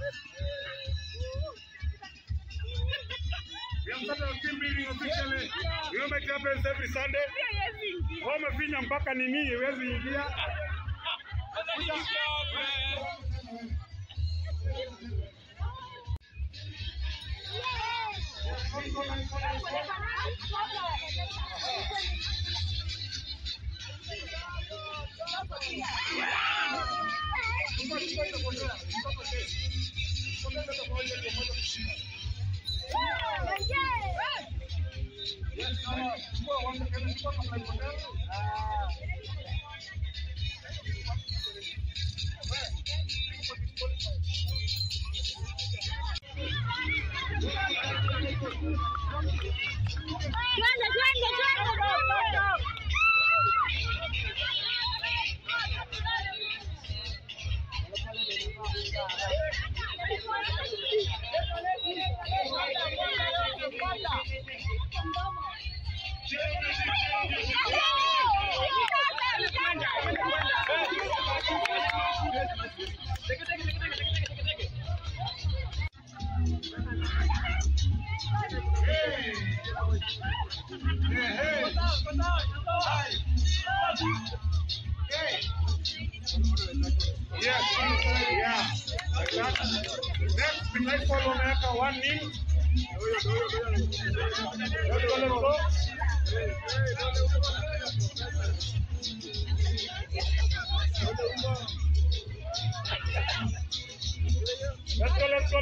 We have started a team building officially. Remember it happens every Sunday. Wamefinya mpaka nini iwezi ingia. Next, the Nightfall on Eka 1-0. Let's go. Let's go.